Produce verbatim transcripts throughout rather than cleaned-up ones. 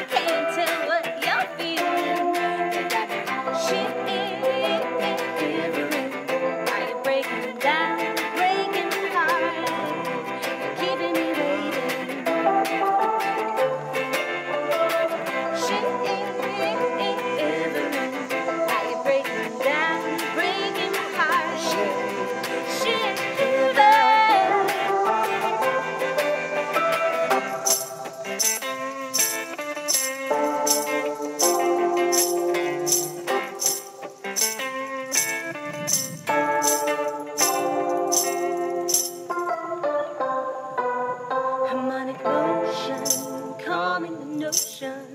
can't tell what you're feeling. Shivering, are you breaking down, breaking heart, keeping me waiting. Shivering, are you breaking down, breaking heart, shiver. Harmonic motion, calming the notion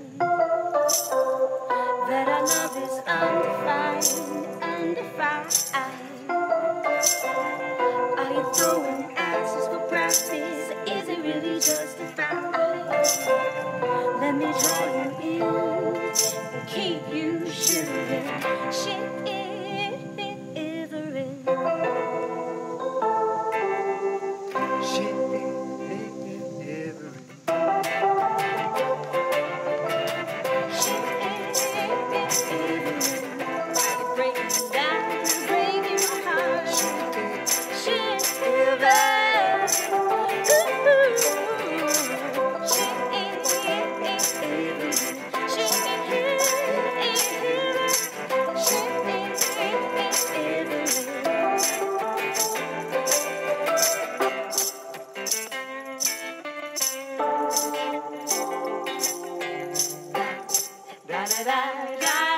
that our love is undefined, undefined. Are you throwing answers for practice? Is it really justified? Let me draw you in and keep you shivering, shivering. Da da da da.